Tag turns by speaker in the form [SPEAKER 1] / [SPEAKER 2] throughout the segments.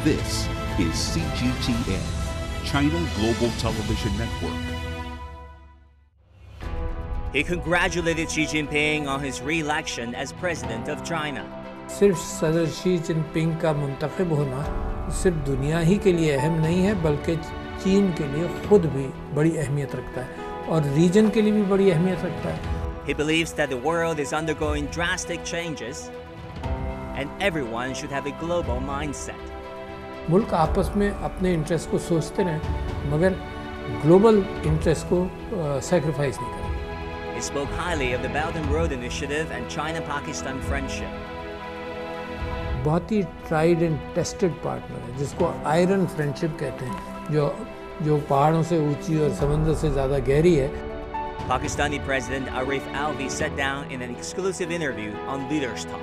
[SPEAKER 1] This is CGTN, China Global Television Network.
[SPEAKER 2] He congratulated Xi Jinping on his re-election as president of China.
[SPEAKER 3] सिर्फ सदर Xi Jinping का मुंतखब होना सिर्फ दुनिया ही के लिए अहम नहीं है बल्कि चीन के लिए खुद भी बड़ी अहमियत रखता है और रीजन के लिए भी बड़ी अहमियत रखता है.
[SPEAKER 2] He believes that the world is undergoing drastic changes and everyone should have a global mindset.
[SPEAKER 3] मुल्क आपस में अपने इंटरेस्ट को सोचते रहें मगर ग्लोबल इंटरेस्ट को सैक्रिफाइस नहीं करें.
[SPEAKER 2] He spoke highly of the Belt and Road Initiative and China-Pakistan friendship.
[SPEAKER 3] बहुत ही ट्राइड एंड टेस्टेड पार्टनर है जिसको आयरन फ्रेंडशिप कहते हैं जो पहाड़ों से ऊंची और समंदर से ज़्यादा गहरी है.
[SPEAKER 2] Pakistani President Arif Alvi sat down in an exclusive interview on Leaders Talk.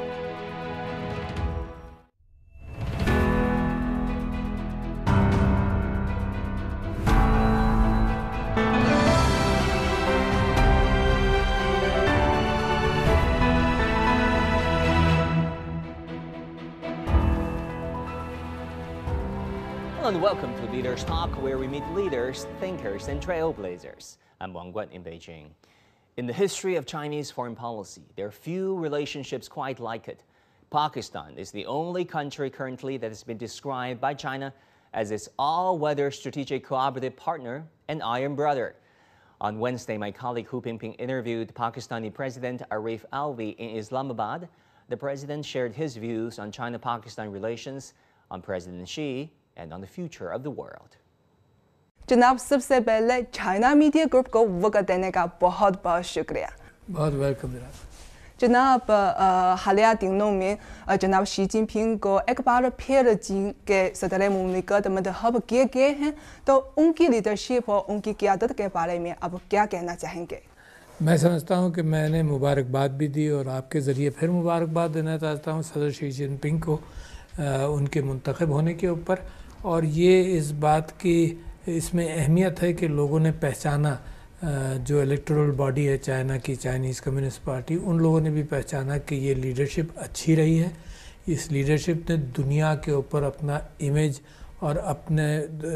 [SPEAKER 2] Hello and welcome to Leaders Talk, where we meet leaders, thinkers, and trailblazers. I'm Wang Guan in Beijing. In the history of Chinese foreign policy, there are few relationships quite like it. Pakistan is the only country currently that has been described by China as its all-weather strategic cooperative partner and iron brother. On Wednesday, my colleague Hu Pingping interviewed Pakistani President Arif Alvi in Islamabad. The president shared his views on China-Pakistan relations, on President Xi, and on the future of the world.
[SPEAKER 4] जनाब सबसे पहले China media group को वक्त देने का बहुत बहुत शुक्रिया.
[SPEAKER 3] बहुत वेलकम
[SPEAKER 4] जनाब हालिया दिनों में जनाब शी जिनपिंग को एक बार फिर चीन के सदर मुमलिकत मंतखब किए गए हैं तो उनकी लीडरशिप और उनकी क़यादत के बारे में अब क्या कहना चाहेंगे?
[SPEAKER 3] मैं समझता हूं कि मैंने मुबारकबाद भी दी और आपके ज़रिए फिर मुबारकबाद देना चाहता हूं सदर शी जिनपिंग को उनके मुंतखब होने के ऊपर. और ये इस बात की इसमें अहमियत है कि लोगों ने पहचाना जो इलेक्टोरल बॉडी है चाइना की चाइनीज़ कम्युनिस्ट पार्टी उन लोगों ने भी पहचाना कि ये लीडरशिप अच्छी रही है. इस लीडरशिप ने दुनिया के ऊपर अपना इमेज और अपने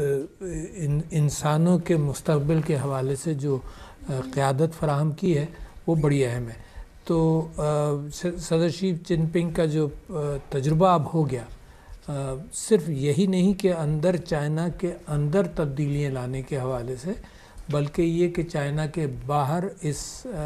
[SPEAKER 3] इंसानों के मुस्तक़बिल के हवाले से जो क़यादत फराहम की है वो बड़ी अहम है. तो सदर शी जिनपिंग का जो तजुर्बा अब हो गया सिर्फ यही नहीं कि अंदर चाइना के अंदर तब्दीलियाँ लाने के हवाले से बल्कि ये कि चाइना के बाहर इस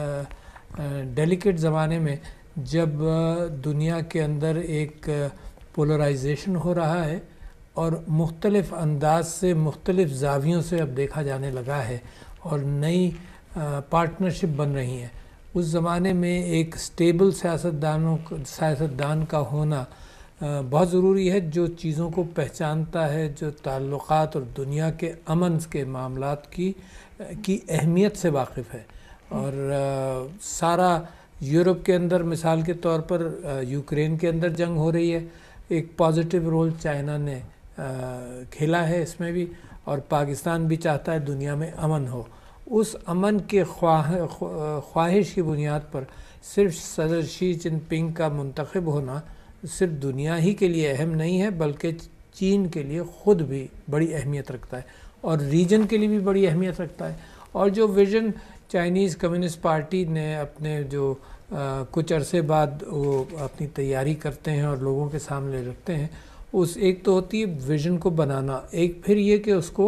[SPEAKER 3] डेलिकेट ज़माने में जब दुनिया के अंदर एक पोलराइजेशन हो रहा है और मुख्तलिफ़ अंदाज से मुख्तलिफ़ ज़ावियों से अब देखा जाने लगा है और नई पार्टनरशिप बन रही हैं. उस ज़माने में एक स्टेबल सियासतदान का होना बहुत ज़रूरी है जो चीज़ों को पहचानता है जो ताल्लुक़ात और दुनिया के अमन के मामलात की अहमियत से वाकिफ़ है. और सारा यूरोप के अंदर मिसाल के तौर पर यूक्रेन के अंदर जंग हो रही है. एक पॉजिटिव रोल चाइना ने खेला है इसमें भी और पाकिस्तान भी चाहता है दुनिया में अमन हो. उस अमन के ख्वाहिश की बुनियाद पर सिर्फ सदर शी जिनपिंग का मुंतखब होना सिर्फ दुनिया ही के लिए अहम नहीं है बल्कि चीन के लिए खुद भी बड़ी अहमियत रखता है और रीजन के लिए भी बड़ी अहमियत रखता है. और जो विज़न चाइनीज़ कम्युनिस्ट पार्टी ने अपने जो कुछ अरसे बाद वो अपनी तैयारी करते हैं और लोगों के सामने रखते हैं उस एक तो होती है विज़न को बनाना एक फिर ये कि उसको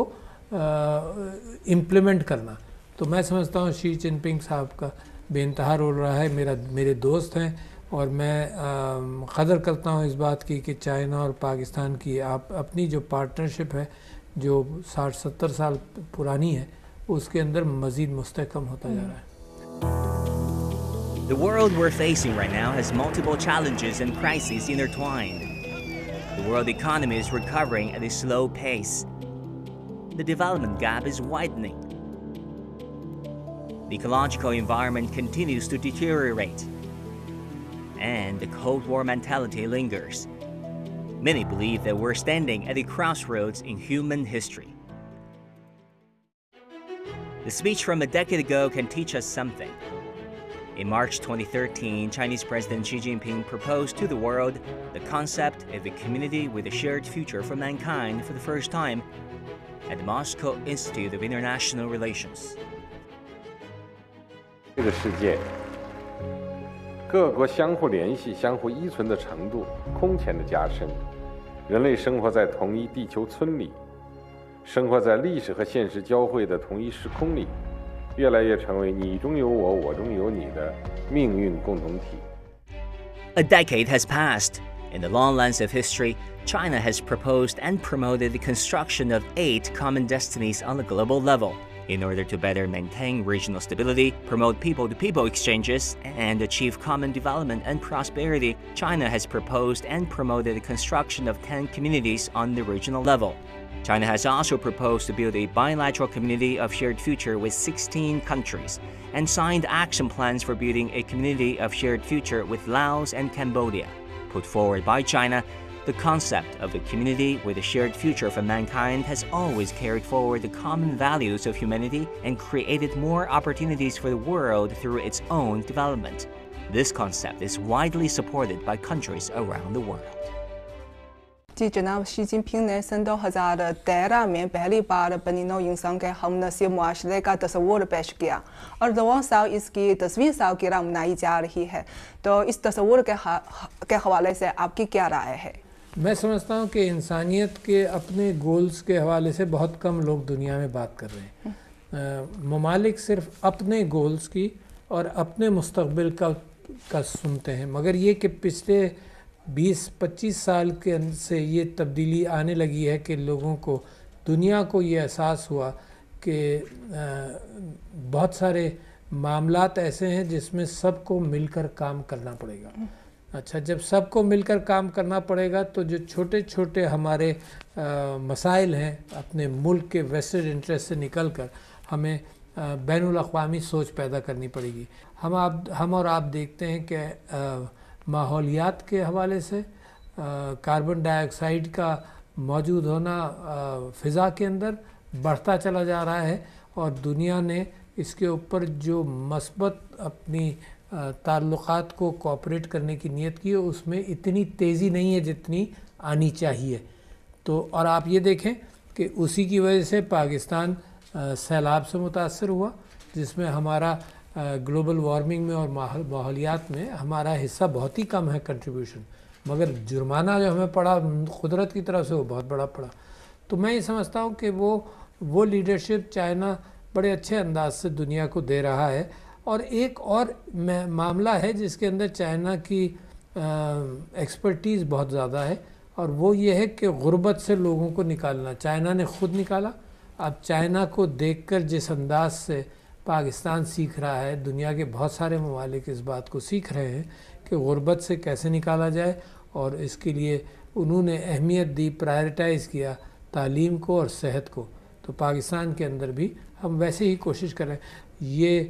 [SPEAKER 3] इम्प्लीमेंट करना. तो मैं समझता हूँ शी जिनपिंग साहब का बेइंतहा रोल रहा है. मेरे दोस्त हैं और मैं कदर करता हूँ इस बात की कि चाइना और पाकिस्तान की अपनी जो पार्टनरशिप है जो 60-70 साल पुरानी है उसके अंदर मज़ीद मुस्तहकम होता जा रहा है.
[SPEAKER 2] The world we're facing right now has multiple challenges and crises intertwined. The world economy is recovering at a slow pace. The development gap is widening. The ecological environment continues to deteriorate. And the Cold War mentality lingers. Many believe that we're standing at a crossroads in human history. The speech from a decade ago can teach us something. In March 2013, Chinese President Xi Jinping proposed to the world the concept of a community with a shared future for mankind for the first time at the Moscow Institute of International Relations.
[SPEAKER 5] 这个世界，各国相互联系、相互依存的程度空前的加深，人类生活在同一地球村里，生活在历史和现实交汇的同一时空里，越来越成为你中有我，我中有你的命运共同体。
[SPEAKER 2] A decade has passed. In the long lens of history, China has proposed and promoted the construction of 8 common destinies on the global level. In order to better maintain regional stability, promote people-to-people exchanges, and achieve common development and prosperity, China has proposed and promoted the construction of 10 communities on the regional level. China has also proposed to build a bilateral community of shared future with 16 countries, and signed action plans for building a community of shared future with Laos and Cambodia. Put forward by China, the concept of a community with a shared future for mankind has always carried forward the common values of humanity and created more opportunities for the world through its own development. This concept is widely supported by countries around the world.
[SPEAKER 4] जी जनाब she Jinping ने सन 2013 में पहली बार बनी नौ इंसान के हमनसीब मुआशरे का तस्वुर पेश किया और 2 साल इसकी 10वीं सालगिरह मनाई जा रही है। तो इस तस्वुर के हवाले से आपकी क्या राय है?
[SPEAKER 3] मैं समझता हूँ कि इंसानियत के अपने गोल्स के हवाले से बहुत कम लोग दुनिया में बात कर रहे हैं। ममालिक सिर्फ अपने गोल्स की और अपने मुस्तकबिल का सुनते हैं, मगर ये कि पिछले 20-25 साल के से ये तब्दीली आने लगी है कि लोगों को, दुनिया को ये एहसास हुआ कि बहुत सारे मामलात ऐसे हैं जिसमें सबको मिलकर काम करना पड़ेगा। अच्छा, जब सबको मिलकर काम करना पड़ेगा तो जो छोटे छोटे हमारे मसाइल हैं अपने मुल्क के वेस्टेड इंटरेस्ट से निकल कर हमें बैनुल अक़वामी सोच पैदा करनी पड़ेगी। हम और आप देखते हैं कि माहौलियात के हवाले से कार्बन डाइऑक्साइड का मौजूद होना फ़िज़ा के अंदर बढ़ता चला जा रहा है और दुनिया ने इसके ऊपर जो मस्बत अपनी ताल्लुक़ात को कोऑपरेट करने की नीयत की है उसमें इतनी तेज़ी नहीं है जितनी आनी चाहिए। तो और आप ये देखें कि उसी की वजह से पाकिस्तान सैलाब से मुतासर हुआ, जिसमें हमारा ग्लोबल वार्मिंग में और माहौलियात में हमारा हिस्सा बहुत ही कम है कंट्रीब्यूशन, मगर जुर्माना जो हमें पड़ा कुदरत की तरफ से वो बहुत बड़ा पड़ा। तो मैं ये समझता हूँ कि वो लीडरशिप चाइना बड़े अच्छे अंदाज से दुनिया को दे रहा है। और एक और मामला है जिसके अंदर चाइना की एक्सपर्टीज़ बहुत ज़्यादा है और वो ये है कि गुर्बत से लोगों को निकालना। चाइना ने ख़ुद निकाला, अब चाइना को देखकर जिस अंदाज से पाकिस्तान सीख रहा है, दुनिया के बहुत सारे ममालिक इस बात को सीख रहे हैं कि गुर्बत से कैसे निकाला जाए, और इसके लिए उन्होंने अहमियत दी, प्रायोरिटाइज़ किया तालीम को और सेहत को। तो पाकिस्तान के अंदर भी हम वैसे ही कोशिश करें। ये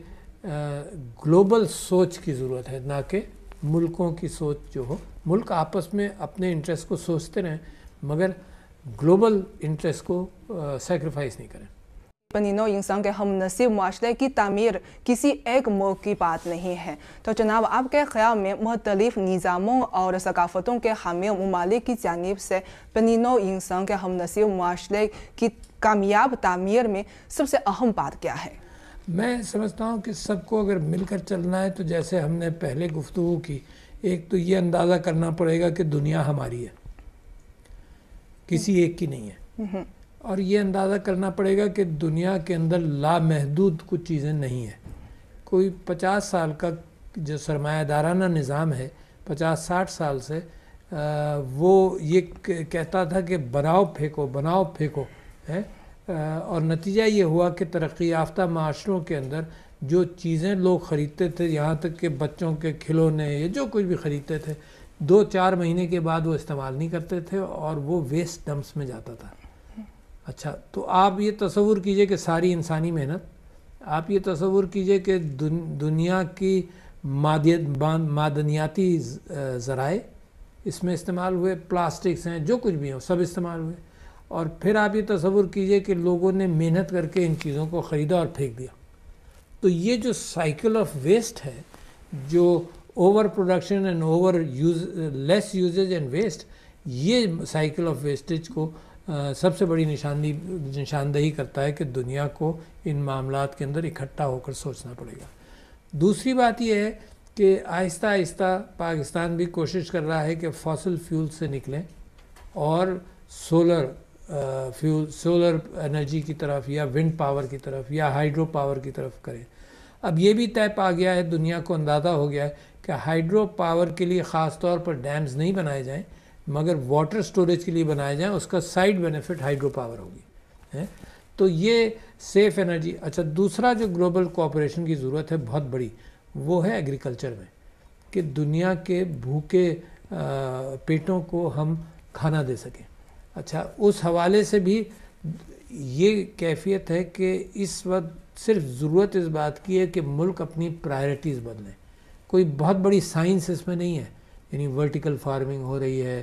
[SPEAKER 3] ग्लोबल सोच की ज़रूरत है, ना कि मुल्कों की सोच जो हो। मुल्क आपस में अपने इंटरेस्ट को सोचते रहें मगर ग्लोबल इंटरेस्ट को सेक्रीफाइस नहीं करें।
[SPEAKER 4] बनी नौ इंसान के हमनसीब मुआशरे की तामीर किसी एक मुल्क की बात नहीं है। तो जनाब आपके ख़्याल में मुख्तलिफ़ निज़ामों और सकाफ़तों के हामिल ममालिक की जानिब से बनी नौ इंसान के हमनसीब मुआशरे की कामयाब तामीर में सबसे अहम बात क्या है?
[SPEAKER 3] मैं समझता हूँ कि सबको अगर मिलकर चलना है तो जैसे हमने पहले गुफ्तगू की, एक तो ये अंदाज़ा करना पड़ेगा कि दुनिया हमारी है, किसी एक की नहीं है, और ये अंदाज़ा करना पड़ेगा कि दुनिया के अंदर लामहदूद कुछ चीज़ें नहीं हैं। कोई 50 साल का जो सरमायादाराना निज़ाम है 50-60 साल से वो ये कहता था कि बनाओ फेंको है, और नतीजा ये हुआ कि तरक्की याफ्ता माशरों के अंदर जो चीज़ें लोग ख़रीदते थे, यहाँ तक कि बच्चों के खिलौने या जो कुछ भी ख़रीदते थे, 2-4 महीने के बाद वो इस्तेमाल नहीं करते थे और वो वेस्ट डंप्स में जाता था। अच्छा, तो आप ये तसव्वुर कीजिए कि सारी इंसानी मेहनत, आप ये तसव्वुर कीजिए कि दुनिया की मादनियाती ज़राए इसमें इस्तेमाल हुए, प्लास्टिक्स हैं, जो कुछ भी हो सब इस्तेमाल हुए, और फिर आप ये तसव्वुर कीजिए कि लोगों ने मेहनत करके इन चीज़ों को ख़रीदा और फेंक दिया। तो ये जो साइकिल ऑफ वेस्ट है, جو over production and over less usage and waste, یہ سائیکل آف ویسٹیج کو سب سے بڑی نشاندہی کرتا ہے کہ دنیا کو ان معاملات کے اندر اکٹھا ہو کر سوچنا پڑے گا۔ دوسری بات یہ ہے کہ آہستہ آہستہ پاکستان بھی کوشش کر رہا ہے کہ فاسل فیول سے نکلیں اور سولر انرجی کی طرف یا ونڈ پاور کی طرف یا ہائیڈرو پاور کی طرف کریں۔ اب یہ بھی طے پا گیا ہے، دنیا کو اندازہ ہو گیا ہے کہ ہائیڈرو پاور کے لیے خاص طور پر ڈیمز نہیں بنائے جائیں مگر واٹر سٹوریج کے لیے بنائے جائیں، اس کا سائیڈ بینیفٹ ہائیڈرو پاور ہوگی۔ تو یہ سیف انرجی۔ اچھا، دوسرا جو گلوبل کوآپریشن کی ضرورت ہے بہت بڑی، وہ ہے ایگریکلچر میں، کہ دنیا کے بھوکے پیٹوں کو ہم کھانا دے سکیں۔ اچھا، اس حوالے سے بھی یہ کیفیت ہے کہ اس وقت صرف ضرورت اس بات کی ہے کہ ملک اپنی پرائرٹیز بدلیں۔ کوئی بہت بڑی سائنس اس میں نہیں ہے، یعنی ورٹیکل فارمنگ ہو رہی ہے،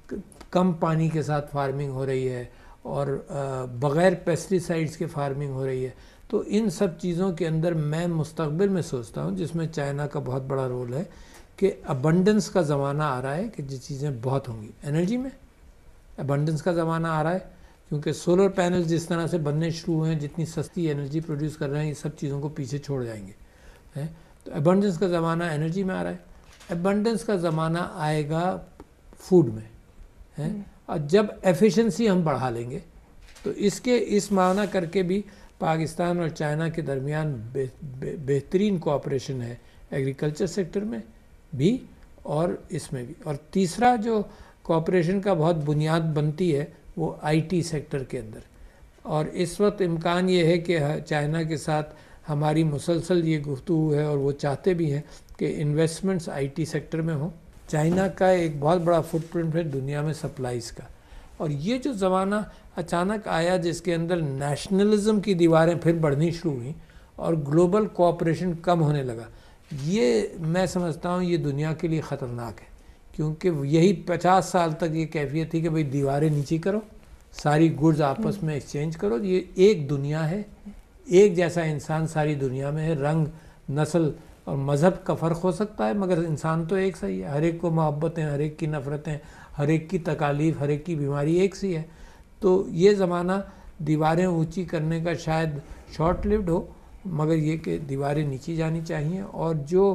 [SPEAKER 3] کم پانی کے ساتھ فارمنگ ہو رہی ہے اور بغیر پیسٹیسائڈز کے فارمنگ ہو رہی ہے۔ تو ان سب چیزوں کے اندر میں مستقبل میں سوچتا ہوں، جس میں چائنا کا بہت بڑا رول ہے، کہ ابنڈنس کا زمانہ آ رہا ہے کہ جو چیزیں بہت ہوں گی۔ انرجی میں ابنڈنس کا زمانہ آ رہا ہے، کیونکہ سولر پینل جس طرح سے بننے شروع ہوئے ہیں، جتنی سستی انرجی پروڈیوس کر رہے ہیں، یہ سب چیزوں کو پیچھے چھوڑ جائیں گے۔ تو ابنڈنس کا زمانہ انرجی میں آ رہا ہے۔ ابنڈنس کا زمانہ آئے گا فوڈ میں، اور جب ایفیشنسی ہم بڑھا لیں گے تو اس معنی کر کے بھی پاکستان اور چائنا کے درمیان بہترین کوآپریشن ہے، ایگریکلچر سیکٹر میں بھی اور اس میں بھی۔ اور تیسرا جو کوآپریشن کا بہت بنیاد بنتی ہے وہ آئی ٹی سیکٹر کے اندر، اور اس وقت امکان یہ ہے کہ چائنا کے ساتھ ہماری مسلسل یہ گفتگو ہے اور وہ چاہتے بھی ہیں کہ انویسٹمنٹس آئی ٹی سیکٹر میں ہوں۔ چائنا کا ایک بہت بڑا فٹ پرنٹ ہے دنیا میں سپلائز کا، اور یہ جو زمانہ اچانک آیا جس کے اندر نیشنلزم کی دیواریں پھر بڑھنی شروع ہوئیں اور گلوبل کوآپریشن کم ہونے لگا، یہ میں سمجھتا ہوں یہ دنیا کے لیے خطرناک ہے، کیونکہ یہی 50 سال تک یہ کیفیت تھی کہ بھئی دیواریں نیچی کرو، ساری گڈز آپس میں ایکسچینج کرو۔ یہ ایک دنیا ہے، ایک جیسا انسان ساری دنیا میں ہے، رنگ، نسل اور مذہب کا فرق ہو سکتا ہے مگر انسان تو ایک سی ہے، ہر ایک کو محبتیں، ہر ایک کی نفرتیں، ہر ایک کی تکالیف، ہر ایک کی بیماری ایک سی ہے۔ تو یہ زمانہ دیواریں اونچی کرنے کا شاید شارٹ لیوڈ ہو، مگر یہ کہ دیواریں نیچی جانی چاہیے، اور جو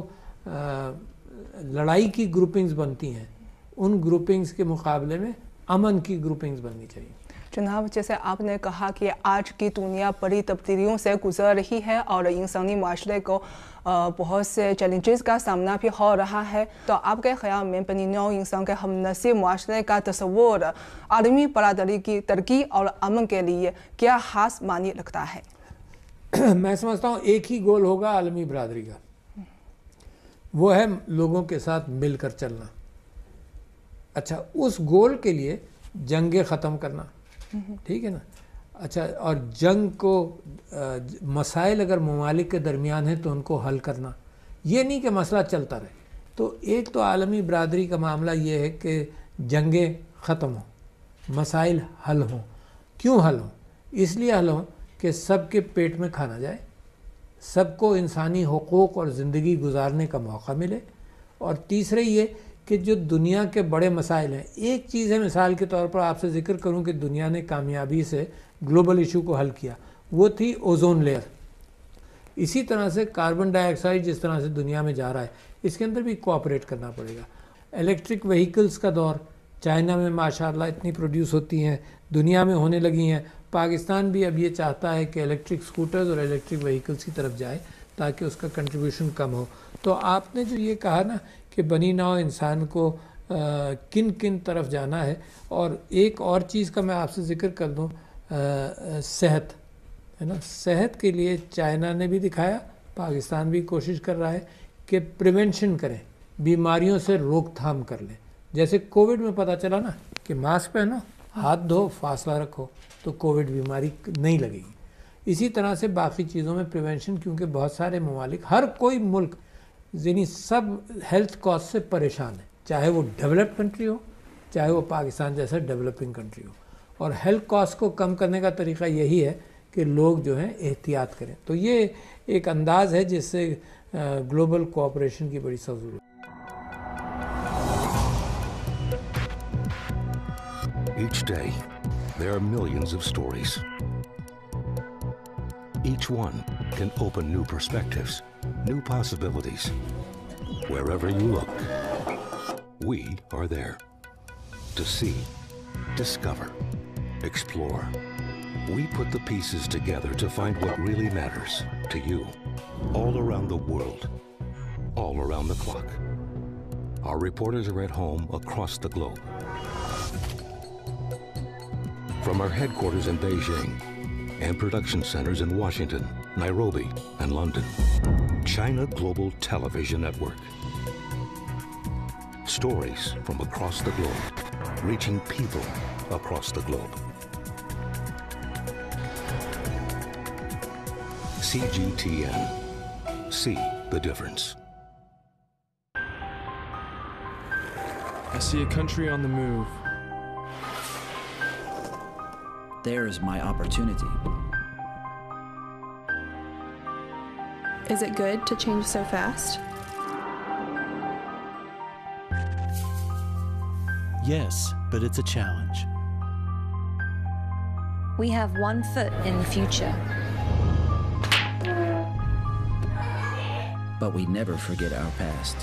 [SPEAKER 3] لڑائی کی گروپنگز بنتی ہیں ان گروپنگز کے مقابلے میں امن کی گروپنگز بننی چاہیے۔
[SPEAKER 4] جناب، جیسے آپ نے کہا کہ آج کی دنیا بڑی تبدیلیوں سے گزر رہی ہے اور انسانی معاشرے کو بہت سے چیلنجز کا سامنا بھی ہو رہا ہے، تو آپ کے خیال میں بنی نوع انسان کے ہم نسل معاشرے کا تصور عالمی برادری کی ترقی اور امن کے لیے کیا خاص معنی رکھتا ہے؟
[SPEAKER 3] میں سمجھتا ہوں ایک ہی گول ہوگا عالمی برادری کا، وہ ہے لوگوں کے ساتھ مل کر چلنا۔ اچھا، اس گول کے لیے جنگیں ختم کرنا، ٹھیک ہے نا۔ اچھا، اور جنگ کو مسائل اگر ممالک کے درمیان ہیں تو ان کو حل کرنا، یہ نہیں کہ مسئلہ چلتا رہے۔ تو ایک تو عالمی برادری کا معاملہ یہ ہے کہ جنگیں ختم ہوں، مسائل حل ہوں۔ کیوں حل ہوں؟ اس لیے حل ہوں کہ سب کے پیٹ میں کھانا جائے، سب کو انسانی حقوق اور زندگی گزارنے کا موقع ملے، اور تیسرے یہ کہ جو دنیا کے بڑے مسائل ہیں، ایک چیز ہے مثال کے طور پر آپ سے ذکر کروں کہ دنیا نے کامیابی سے گلوبل ایشو کو حل کیا، وہ تھی اوزون لیئر۔ اسی طرح سے کاربن ڈائی آکسائڈ جس طرح سے دنیا میں جا رہا ہے، اس کے اندر بھی کوآپریٹ کرنا پڑے گا۔ الیکٹرک وہیکلز کا دور، چائنا میں ماشاءاللہ اتنی پروڈیوس ہوتی ہیں، دنیا میں ہونے لگی ہیں۔ پاکستان بھی اب یہ چاہتا ہے کہ الیکٹرک سکوٹرز اور الیکٹرک وہیکلز کی طرف جائے تاکہ اس کا کنٹریبیوشن کم ہو۔ تو آپ نے جو یہ کہا نا کہ بنی نوع انسان کو کن کن طرف جانا ہے، اور ایک اور چیز کا میں آپ سے ذکر کر دوں، صحت ہے نا۔ صحت کے لیے چائنا نے بھی دکھایا، پاکستان بھی کوشش کر رہا ہے کہ پریونشن کریں، بیماریوں سے روک تھام کر لیں۔ جیسے کووڈ میں پتہ چلا نا کہ ماسک پہنو، ہاتھ دھو، فاصلہ رکھو، تو کووڈ بیماری نہیں لگے گی۔ اسی طرح سے باقی چیزوں میں پریونشن، کیونکہ بہت سارے ممالک، ہر کوئی ملک یعنی سب ہیلتھ کاسٹ سے پریشان ہے، چاہے وہ ڈیولپڈ کنٹری ہو، چاہے وہ پاکستان جیسا ڈیولپنگ کنٹری ہو، اور ہیلتھ کاسٹ کو کم کرنے کا طریقہ یہی ہے کہ لوگ جو ہیں احتیاط کریں۔ تو یہ ایک انداز ہے جس سے ग्लोबल कोऑपरेशन की बड़ी सख्त ज़रूरत है।
[SPEAKER 6] Each day, there are millions of stories. Each one can open new perspectives, new possibilities. Wherever you look, we are there to see, discover, explore. We put the pieces together to find what really matters to you, all around the world, all around the clock. Our reporters are at home across the globe. From our headquarters in Beijing and production centers in Washington, Nairobi, and London, China Global Television Network. Stories from across the globe, reaching people across the globe. CGTN. See the difference.
[SPEAKER 7] I see a country on the move.
[SPEAKER 8] There's my opportunity.
[SPEAKER 9] Is it good to change so fast?
[SPEAKER 10] Yes, but it's a challenge.
[SPEAKER 11] We have one foot in the future.
[SPEAKER 8] But we never forget our past.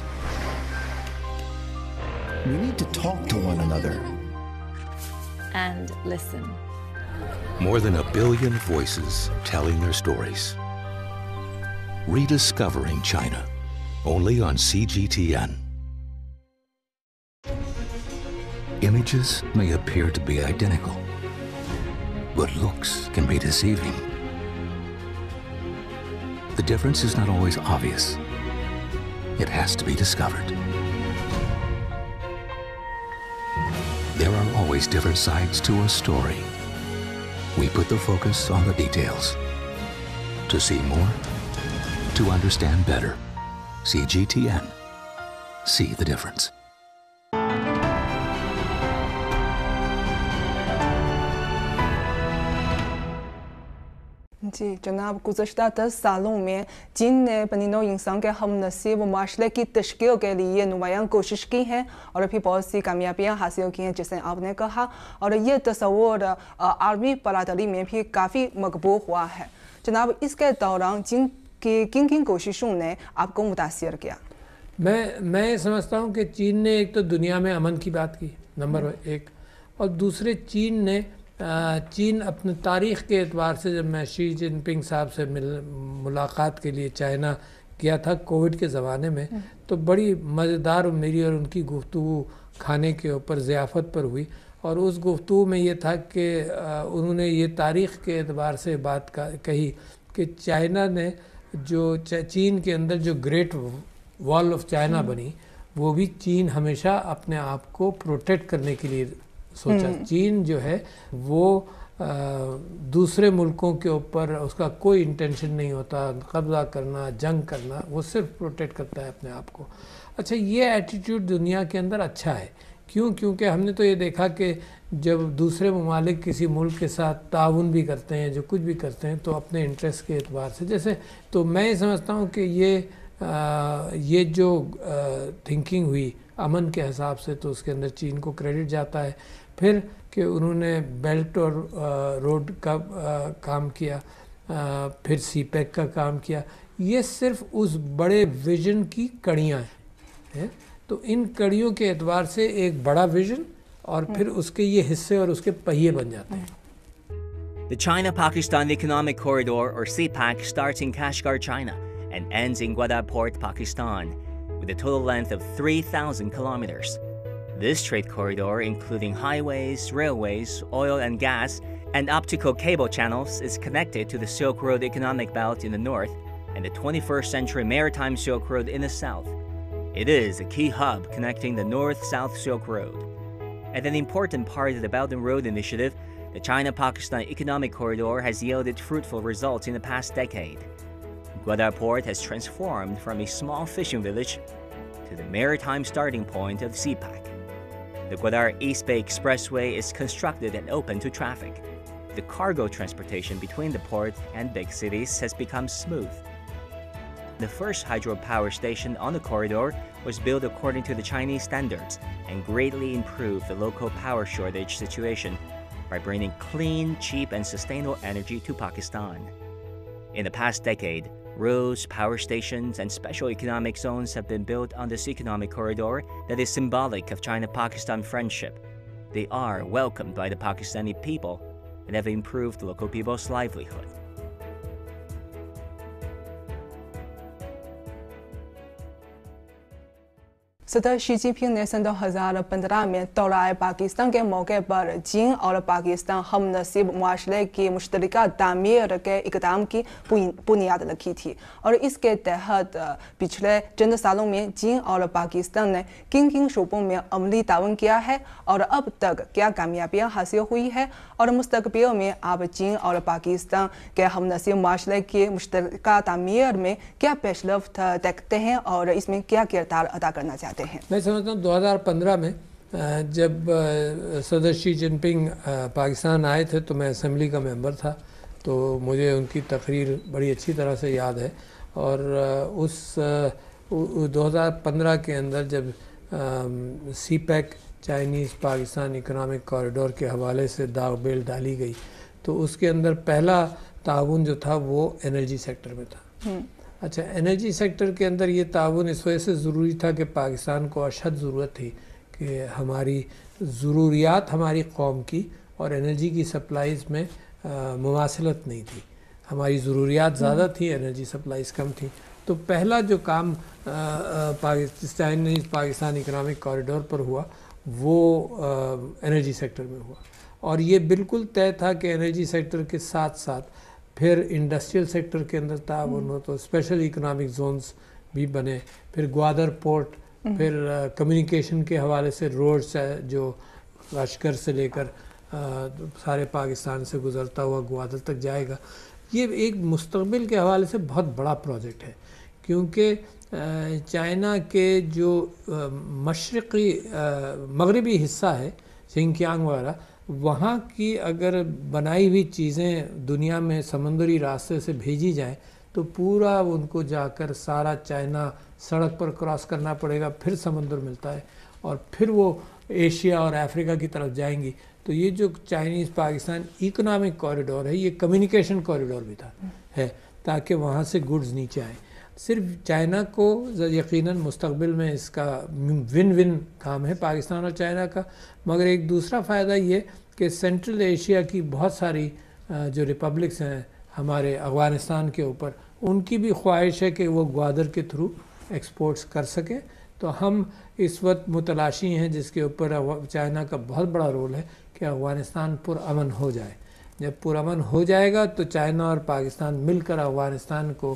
[SPEAKER 10] We need to talk to one another.
[SPEAKER 11] And listen.
[SPEAKER 6] More than 1 billion voices telling their stories. Rediscovering China, only on CGTN. Images may appear to be identical, but looks can be deceiving. The difference is not always obvious. It has to be discovered. There are always different sides to a story. We put the focus on the details. To see more, to understand better. CGTN. See the difference.
[SPEAKER 4] जी जनाब गुज़श्ता 10 सालों में चीन ने अपनी नौ इंसान के हम नसीब माशरे की तश्कील के लिए नुमायां कोशिश की है और भी बहुत सी कामयाबियां हासिल की हैं जैसे आपने कहा और ये तस्वुर आर्मी बरादरी में भी काफ़ी मकबूल हुआ है। जनाब इसके दौरान चीन की किन किन कोशिशों ने आपको मुतासिर किया?
[SPEAKER 3] मैं समझता हूँ कि चीन ने एक तो दुनिया में अमन की बात की नंबर 1 और दूसरे चीन अपने तारीख़ के एतबार से जब मैं शी जिनपिंग साहब से मुलाकात के लिए चाइना गया था कोविड के ज़माने में तो बड़ी मज़ेदार मेरी और उनकी गुफ्तगू खाने के ऊपर ज़ियाफ़त पर हुई और उस गुफ्तगू में ये था कि उन्होंने ये तारीख़ के एतबार से बात कही कि चाइना ने जो चीन के अंदर जो ग्रेट वॉल ऑफ चाइना बनी वो भी चीन हमेशा अपने आप को प्रोटेक्ट करने के लिए सोचा। चीन जो है वो दूसरे मुल्कों के ऊपर उसका कोई इंटेंशन नहीं होता कब्ज़ा करना जंग करना, वो सिर्फ प्रोटेक्ट करता है अपने आप को। अच्छा ये एटीट्यूड दुनिया के अंदर अच्छा है क्योंकि हमने तो ये देखा कि जब दूसरे ममालिक किसी मुल्क के साथ ताउन भी करते हैं जो कुछ भी करते हैं तो अपने इंटरेस्ट के एतबार से जैसे तो मैं समझता हूँ कि ये जो थिंकिंग हुई अमन के हिसाब से तो उसके अंदर चीन को क्रेडिट जाता है। फिर कि उन्होंने बेल्ट और रोड का काम किया, फिर सीपैक का काम किया, ये सिर्फ उस बड़े विजन की कड़ियाँ हैं। तो इन कड़ियों के एतबार से एक बड़ा विजन और फिर उसके ये हिस्से और उसके पहिए बन जाते हैं।
[SPEAKER 2] The China-Pakistan Economic Corridor, or CPEC, starts in Kashgar, China, and ends in Gwadar Port, Pakistan, with a total length of 3,000 kilometers. This trade corridor, including highways, railways, oil and gas, and optical cable channels, is connected to the Silk Road economic belt in the north and the 21st century maritime Silk Road in the south. It is a key hub connecting the North-South Silk Road. And an important part of the Belt and Road Initiative, the China-Pakistan Economic Corridor has yielded fruitful results in the past decade. Gwadar Port has transformed from a small fishing village to the maritime starting point of CPEC. The Gwadar East Bay Expressway is constructed and open to traffic. The cargo transportation between the port and big cities has become smooth. The first hydropower station on the corridor was built according to the Chinese standards and greatly improved the local power shortage situation by bringing clean, cheap, and sustainable energy to Pakistan. In the past decade, roads, power stations, and special economic zones have been built on this economic corridor that is symbolic of China-Pakistan friendship. They are welcomed by the Pakistani people and have improved local people's livelihood.
[SPEAKER 4] सदर Xi Jinping ने सन 2015 में दौराए पाकिस्तान के मौके पर चीन और पाकिस्तान हम नसीब मुआशरे की मुश्तरका तामीर के इक़दाम की बुनियाद रखी थी और इसके तहत पिछले चंद सालों में चीन और पाकिस्तान ने किन किन शोबों में अमली ताउन किया है और अब तक क्या कामयाबियाँ हासिल हुई है और मुस्तक़बिल में आप चीन और पाकिस्तान के हम नसीब मुआशरे की मुश्तरका तामीर में क्या पेशरफ्त देखते हैं और इसमें क्या किरदार अदा करना चाहते हैं?
[SPEAKER 3] मैं समझता हूँ 2015 में जब सदर शी जिनपिंग पाकिस्तान आए थे तो मैं असेंबली का मेंबर था, तो मुझे उनकी तकरीर बड़ी अच्छी तरह से याद है। और उस 2015 के अंदर जब CPEC Chinese Pakistan economic corridor के हवाले से दावबेल डाली गई तो उसके अंदर पहला ताउन जो था वो एनर्जी सेक्टर में था। अच्छा, एनर्जी सेक्टर के अंदर ये ताउन इस वजह से ज़रूरी था कि पाकिस्तान को अशद ज़रूरत थी कि हमारी ज़रूरियात हमारी कौम की और एनर्जी की सप्लाईज़ में मुमासलत नहीं थी। हमारी ज़रूरियात ज़्यादा थी, एनर्जी सप्लाईज़ कम थी। तो पहला जो काम चाइनीज़ पाकिस्तान इकोनॉमिक कॉरिडोर पर हुआ वो एनर्जी सेक्टर में हुआ और ये बिल्कुल तय था कि एनर्जी सेक्टर के साथ साथ फिर इंडस्ट्रियल सेक्टर के अंदर ताउन हो, तो स्पेशल इकोनॉमिक जोन्स भी बने, फिर ग्वादर पोर्ट, फिर कम्युनिकेशन के हवाले से रोड्स जो लश्कर से लेकर सारे पाकिस्तान से गुज़रता हुआ ग्वादर तक जाएगा। ये एक मुस्तक़बिल के हवाले से बहुत बड़ा प्रोजेक्ट है क्योंकि चाइना के जो मशरक़ी मगरबी हिस्सा है शिंकियांग वगैरह, वहाँ की अगर बनाई हुई चीज़ें दुनिया में समंदरी रास्ते से भेजी जाएं तो पूरा उनको जाकर सारा चाइना सड़क पर क्रॉस करना पड़ेगा, फिर समंदर मिलता है और फिर वो एशिया और अफ्रीका की तरफ जाएंगी। तो ये जो चाइनीज़ पाकिस्तान इकोनॉमिक कॉरिडोर है ये कम्युनिकेशन कॉरिडोर भी है ताकि वहाँ से गुड्स नीचे आएँ। सिर्फ चाइना को यकीनन मुस्तक़बिल में इसका विन विन काम है पाकिस्तान और चाइना का, मगर एक दूसरा फ़ायदा ये कि सेंट्रल एशिया की बहुत सारी जो रिपब्लिक्स हैं हमारे अफ़गानिस्तान के ऊपर, उनकी भी ख्वाहिश है कि वो ग्वादर के थ्रू एक्सपोर्ट्स कर सकें। तो हम इस वक्त मुतलाशी हैं जिसके ऊपर चाइना का बहुत बड़ा रोल है कि अफ़गानिस्तान पुरअमन हो जाए। जब पुरअमन हो जाएगा तो चाइना और पाकिस्तान मिलकर अफ़गानिस्तान को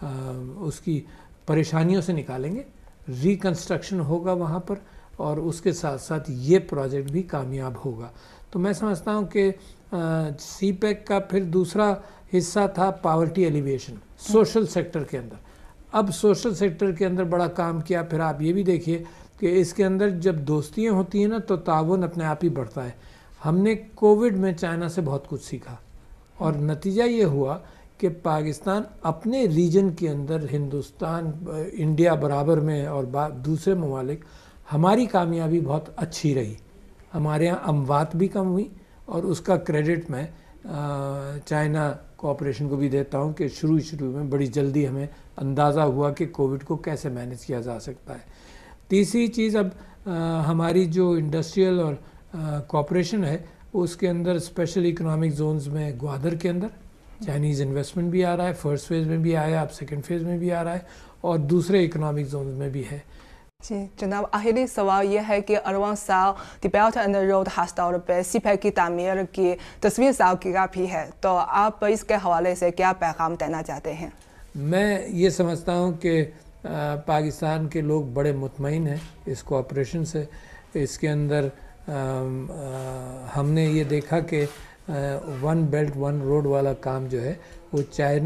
[SPEAKER 3] उसकी परेशानियों से निकालेंगे, रिकन्स्ट्रक्शन होगा वहाँ पर और उसके साथ साथ ये प्रोजेक्ट भी कामयाब होगा। तो मैं समझता हूँ कि सीपैक का फिर दूसरा हिस्सा था पावर्टी एलिवेशन सोशल सेक्टर के अंदर। अब सोशल सेक्टर के अंदर बड़ा काम किया। फिर आप ये भी देखिए कि इसके अंदर जब दोस्तियाँ होती हैं ना तो ताउन अपने आप ही बढ़ता है। हमने कोविड में चाइना से बहुत कुछ सीखा और नतीजा ये हुआ कि पाकिस्तान अपने रीजन के अंदर हिंदुस्तान इंडिया बराबर में और दूसरे ममालिक, हमारी कामयाबी बहुत अच्छी रही। हमारे यहाँ अमवात भी कम हुई और उसका क्रेडिट मैं चाइना कोऑपरेशन को भी देता हूँ कि शुरू में बड़ी जल्दी हमें अंदाज़ा हुआ कि कोविड को कैसे मैनेज किया जा सकता है। तीसरी चीज़, अब हमारी जो इंडस्ट्रियल और कोऑपरेशन है उसके अंदर स्पेशल इकोनॉमिक जोन्स में ग्वादर के अंदर चाइनीज़ इन्वेस्टमेंट भी आ रहा है, फर्स्ट फेज़ में भी आया, अब सेकंड फेज़ में भी आ रहा है और दूसरे इकोनॉमिक जोन्स में भी है।
[SPEAKER 4] जी जनाब, आखिरी सवाल यह है कि अरवा साल the belt and road hostel पे सीपैक की तामीर की तस्वीर सालगिरह भी है, तो आप इसके हवाले से क्या पैगाम देना चाहते हैं?
[SPEAKER 3] मैं ये समझता हूँ कि पाकिस्तान के लोग बड़े मुतमईन हैं इस कोऑपरेशन से। इसके अंदर हमने ये देखा कि वन बेल्ट वन रोड वाला काम जो है वो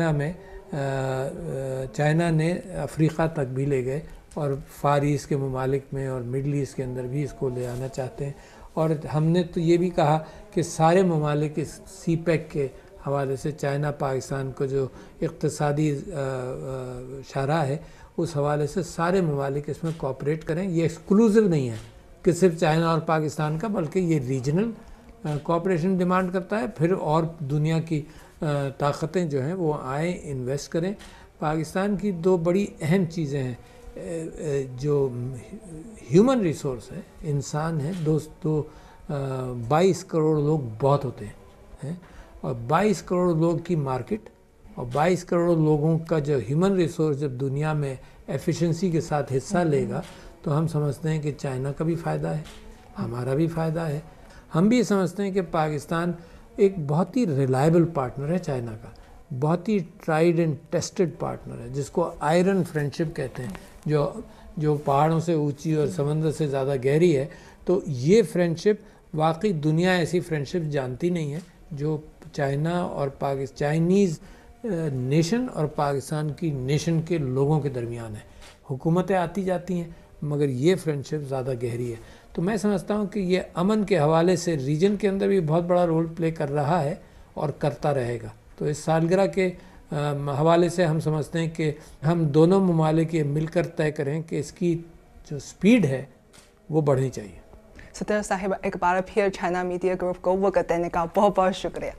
[SPEAKER 3] चाइना ने अफ्रीका तक भी ले गए और फार ईस्ट के ममालिक में और मिडल ईस्ट के अंदर भी इसको ले आना चाहते हैं। और हमने तो ये भी कहा कि सारे ममालिक इस सीपैक के हवाले से चाइना पाकिस्तान को जो इक़्तिसादी शाहराह है उस हवाले से सारे ममालिक इसमें कोऑपरेट करें। ये एक्सक्लूसिव नहीं है कि सिर्फ चाइना और पाकिस्तान का, बल्कि ये रीजनल कोऑपरेशन डिमांड करता है। फिर और दुनिया की ताकतें जो हैं वो आए, इन्वेस्ट करें। पाकिस्तान की दो बड़ी अहम चीज़ें हैं, जो ह्यूमन रिसोर्स है, इंसान है, 22 करोड़ लोग बहुत होते हैं, और 22 करोड़ लोग की मार्केट और 22 करोड़ लोगों का जो ह्यूमन रिसोर्स जब दुनिया में एफिशिएंसी के साथ हिस्सा लेगा तो हम समझते हैं कि चाइना का भी फ़ायदा है, हमारा भी फ़ायदा है। हम भी समझते हैं कि पाकिस्तान एक बहुत ही रिलायबल पार्टनर है चाइना का, बहुत ही ट्राइड एंड टेस्टेड पार्टनर है, जिसको आयरन फ्रेंडशिप कहते हैं, जो पहाड़ों से ऊंची और समंदर से ज़्यादा गहरी है। तो ये फ्रेंडशिप वाकई दुनिया ऐसी फ्रेंडशिप जानती नहीं है जो चाइना और चाइनीज़ नेशन और पाकिस्तान की नेशन के लोगों के दरमियान है। हुकूमतें आती जाती हैं मगर ये फ्रेंडशिप ज़्यादा गहरी है। तो मैं समझता हूँ कि ये अमन के हवाले से रीजन के अंदर भी बहुत बड़ा रोल प्ले कर रहा है और करता रहेगा। तो इस सालगिरह के हवाले से हम समझते हैं कि हम दोनों ममालिक ये मिलकर तय करें कि इसकी जो स्पीड है वो बढ़नी चाहिए।
[SPEAKER 4] सदर साहिब, एक बार फिर चाइना मीडिया ग्रुप को वक्त देने का बहुत बहुत शुक्रिया।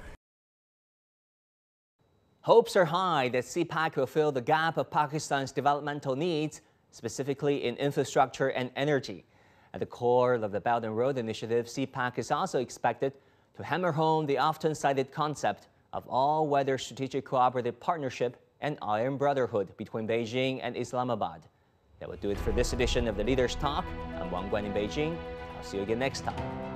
[SPEAKER 2] Hopes are high that CPAC will fill the gap of Pakistan's developmental needs, specifically in infrastructure and energy. At the core of the Belt and Road Initiative, CPAC is also expected to hammer home the often cited concept of all-weather strategic cooperative partnership and iron brotherhood between Beijing and Islamabad. That will do it for this edition of the Leaders Talk. I'm Wang Guan in Beijing. I'll see you again next time.